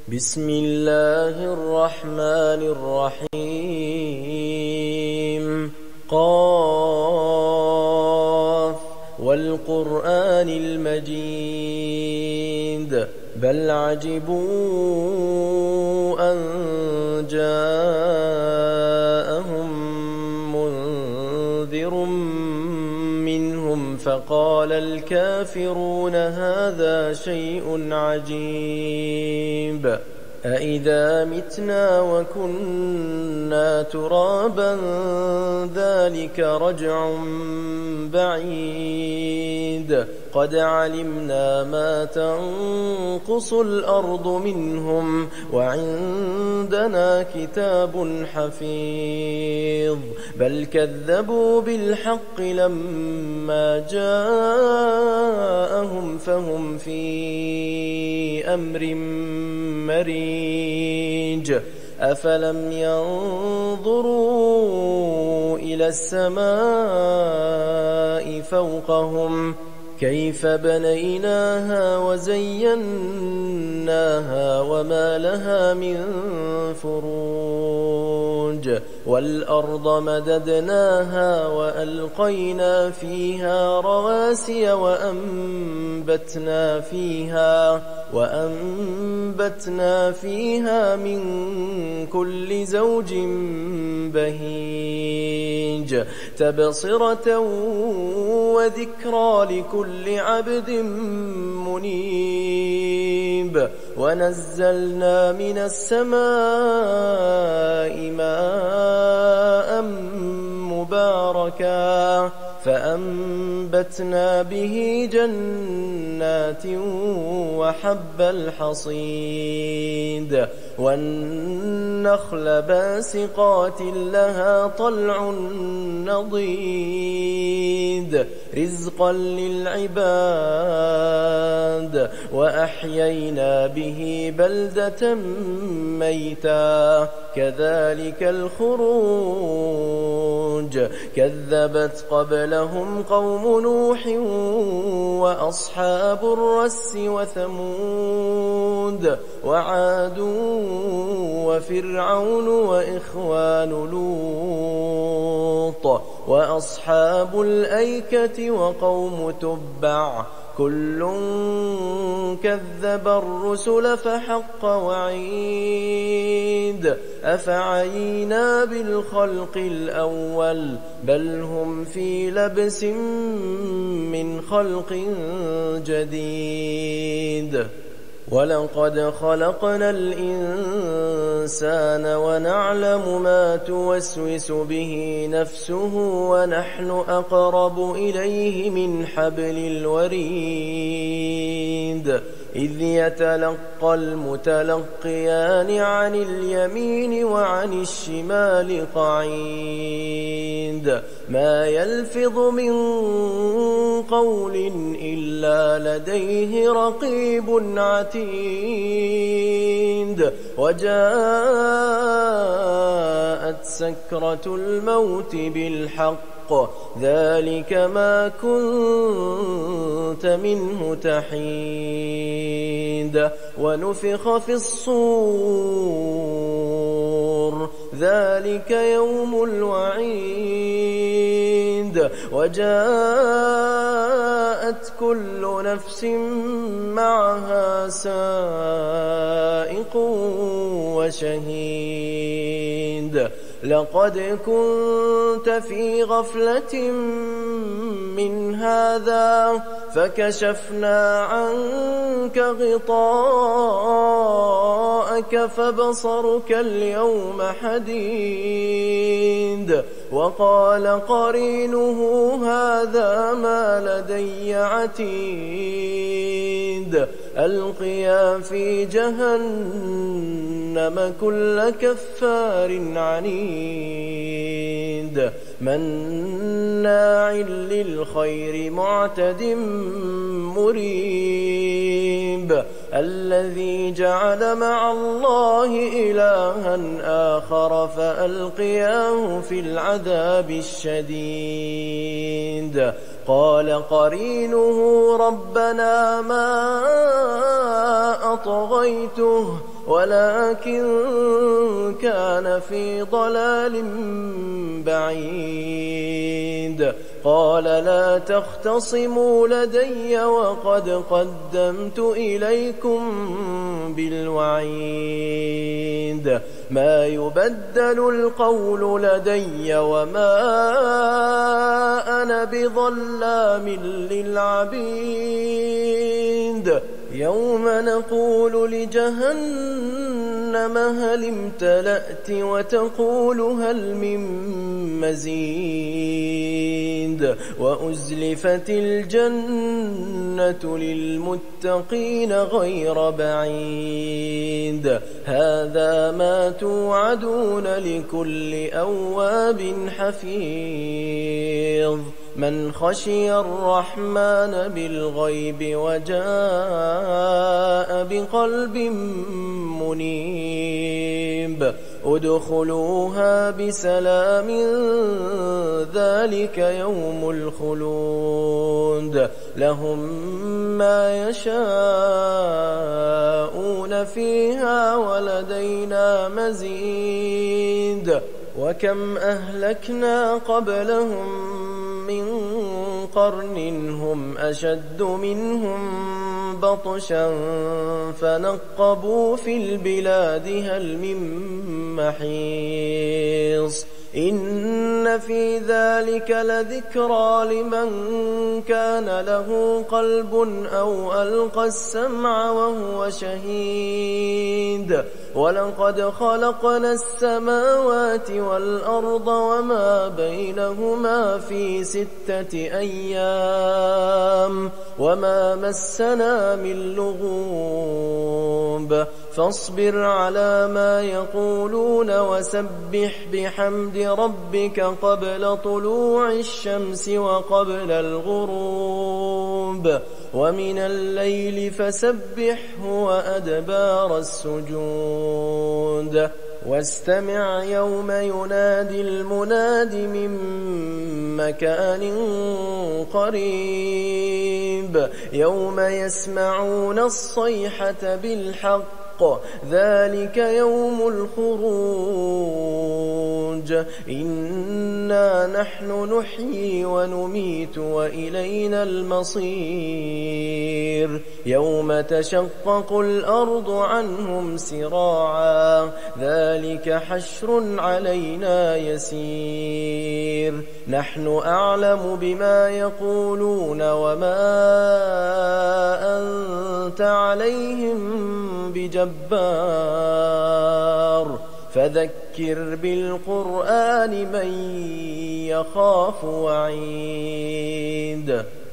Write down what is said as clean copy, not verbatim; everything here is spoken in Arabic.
بسم الله الرحمن الرحيم قاف والقرآن المجيد بل عجبوا أن جاءهم منذر منهم فقال الكافرون هذا شيء عجيب أإذا متنا وكنا ترابا ذلك رجع بعيد قد علمنا ما تنقص الأرض منهم وعندنا كتاب حفيظ بل كذبوا بالحق لما جاءهم فهم في أمر مريج أفلم ينظروا إلى السماء فوقهم كيف بنيناها وزيناها وما لها من فروج والأرض مددناها وألقينا فيها رواسي وأنبتنا فيها من كل زوج بهيج تبصرة وذكرى لكل عبد منيب ونزلنا من السماء ماء مباركا فأنبتنا به جنات وحب الحصيد والنخل باسقات لها طلع نضيد رزقا للعباد وأحيينا به بلدة ميتا كذلك الخروج كذبت قبلهم قوم نوح وأصحاب الرس وثمود وعاد وفرعون وإخوان لوط وأصحاب الأيكة وقوم تبع كل كذب الرسل فحق وعيد أفعينا بالخلق الأول بل هم في لبس من خلق جديد ولقد خلقنا الإنسان ونعلم ما توسوس به نفسه ونحن أقرب إليه من حبل الوريد إذ يتلقى المتلقيان عن اليمين وعن الشمال قعيد ما يلفظ من قول إلا لديه رقيب عتيد وجاءت سكرة الموت بالحق ذلك ما كنت منه تحيد ونفخ في الصور ذلك يوم الوعيد وجاءت كل نفس معها سائق وشهيد لقد كنت في غفلة من هذا فكشفنا عنك غطاءك فبصرك اليوم حديد وقال قرينه هذا ما لدي عتيد ألقيا في جهنم كل كفار عنيد مناع للخير معتد مريب الذي جعل مع الله إلها آخر فألقياه في العذاب الشديد قال قرينه ربنا ما أطغيته ولكن كان في ضلال بعيد. قال لا تختصموا لدي وقد قدمت إليكم بالوعيد. ما يبدل القول لدي وما أنا بظلام للعبيد. يوم نقول لجهنم هل امتلأت وتقول هل من مزيد. وأزلفت الجنة للمتقين غير بعيد. هذا ما توعدون لكل أواب حفيظ. من خشي الرحمن بالغيب وجاء بقلب منيب. ادخلوها بسلام ذلك يوم الخلود. لهم ما يشاءون فيها ولدينا مزيد. وكم أهلكنا قبلهم من قرن هم أشد منهم بطشا فنقبوا في البلاد هل من محيص. إن في ذلك لذكرى لمن كان له قلب أو ألقى السمع وهو شهيد. ولقد خلقنا السماوات والأرض وما بينهما في 6 أيام وما مسنا من لغوب. فاصبر على ما يقولون وسبح بحمد ربك قبل طلوع الشمس وقبل الغروب ومن الليل فسبحه وأدبار السجود. واستمع يوم ينادي المناد من مكان قريب. يوم يسمعون الصيحة بالحق ذلك يوم الخروج. إنا نحن نحيي ونميت وإلينا المصير. يوم تشقق الأرض عنهم سراعا ذلك حشر علينا يسير. نحن أعلم بما يقولون وما أنت عليهم بجبار. فذكر بالقرآن من يخاف وعيد.